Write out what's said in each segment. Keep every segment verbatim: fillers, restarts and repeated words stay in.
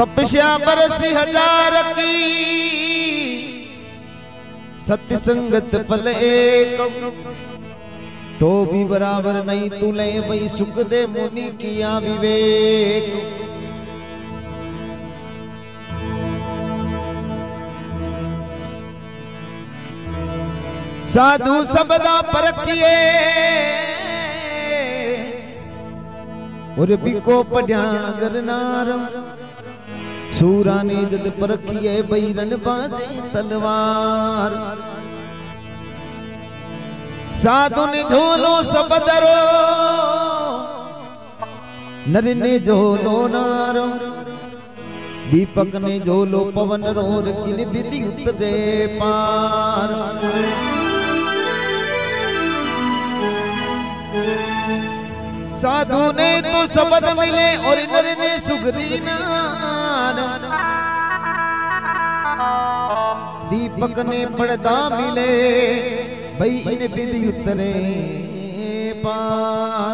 तपस्या बरसी हजार की सत्य संगत पल एक तो भी बराबर नहीं तुले वही सुख दे मुनि किया विवेक। साधु सबदा परखिए और बिको पढ़िया गरनारम सूरा ने जद परखिए बैरन बाजे तलवार। साधु ने झोलो सबदरो नर ने झोलो नारो दीपक ने झोलो पवन रोर किन विधि उतरे पार। साधु ने तो शब्द मिले और नर ने सुगरी नार। दीपक ने पर्दा मिले भाई इन विधि उतरे पार।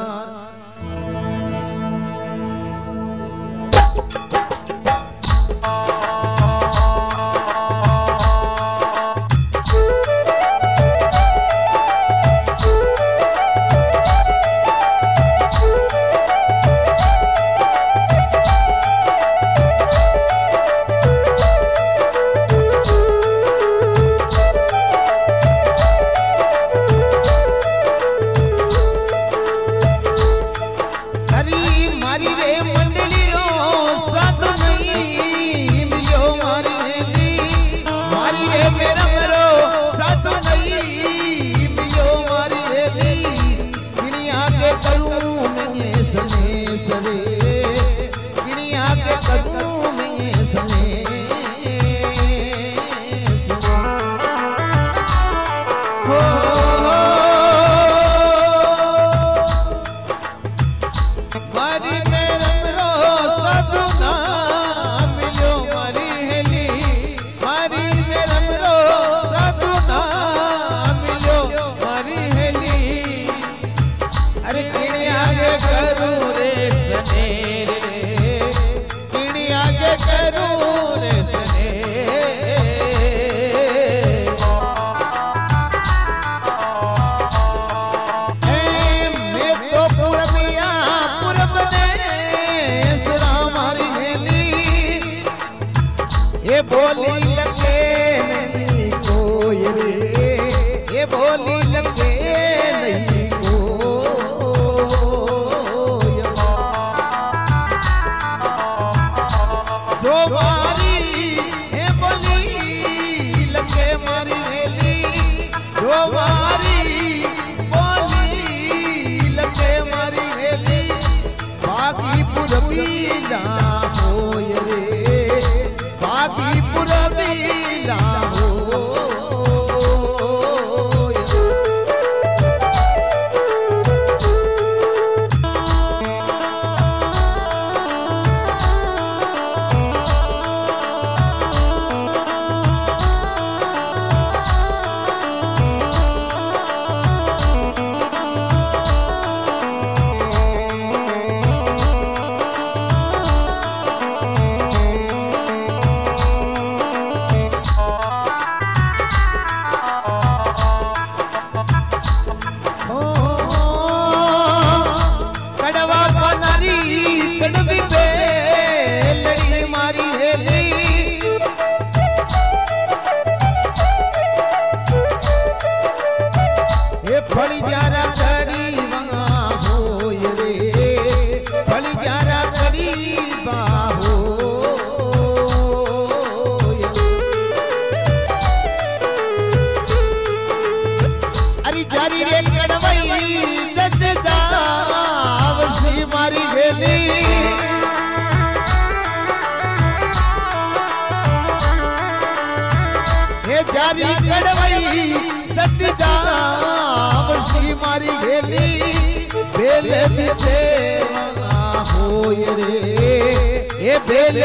बेल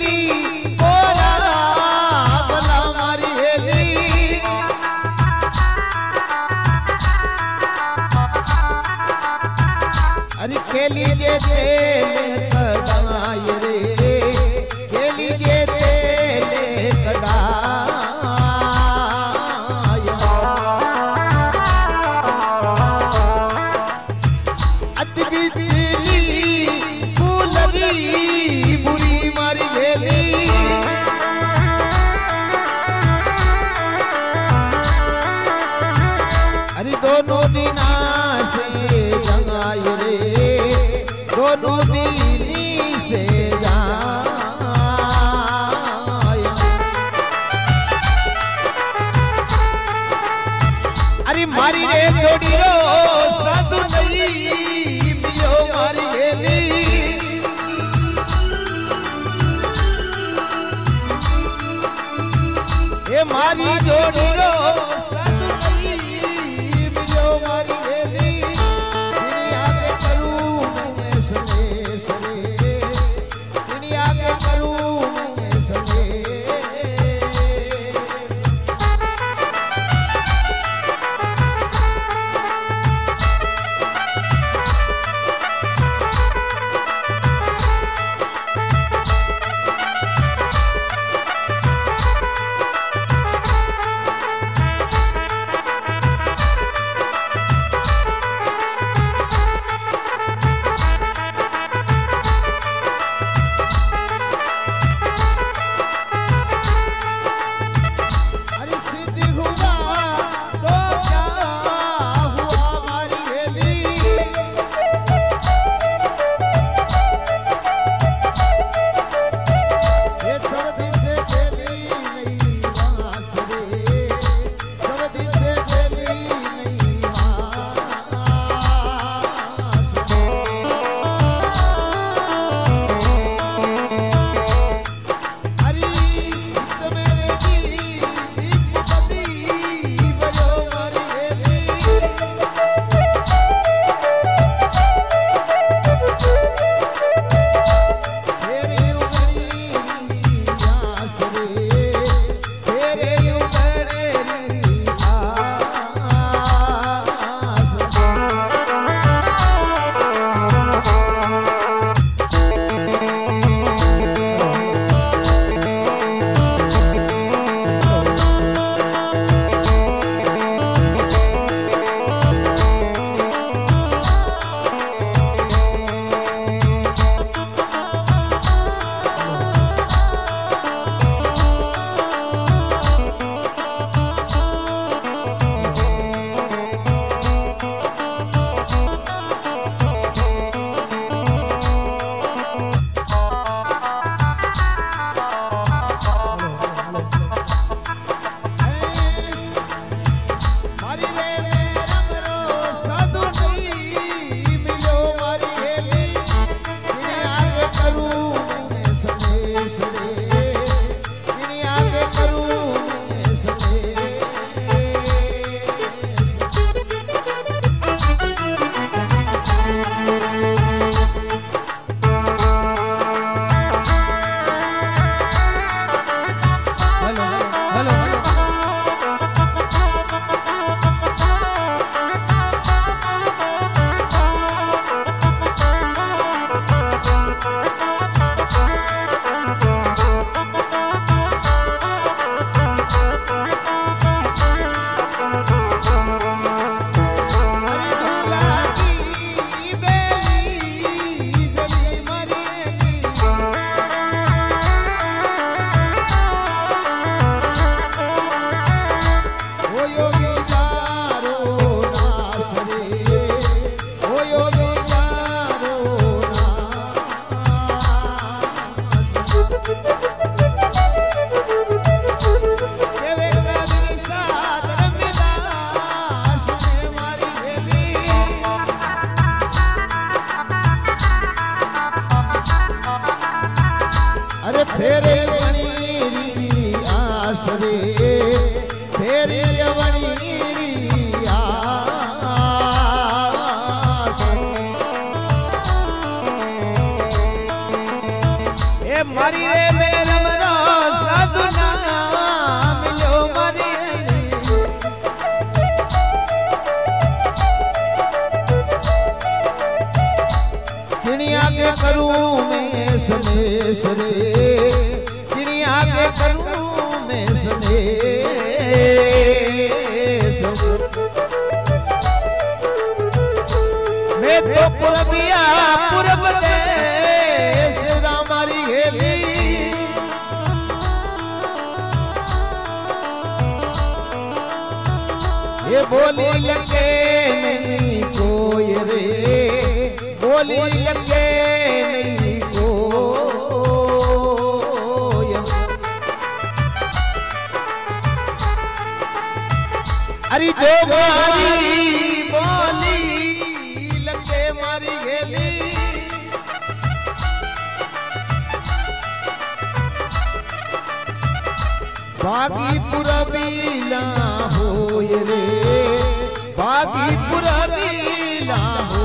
मारी जोड़ी रो साधु नहीं मिलो मारी हेली दुनिया के करूं मैं सने सने दुनिया के करूं मैं सने फेरे वणीरी आस रे फेरे वणीरी आस ए मारी रे देश रे चिड़िया के करूं मैं संदेश। मैं तो पुरबिया पुरब देश रामारी हेली ये बोली लगे नहीं कोई रे बोली लगे नहीं कोई। अरे जो मारी बोली लगे मारी गेली बागी पुरबीला होय रे बागी पुरबीला हो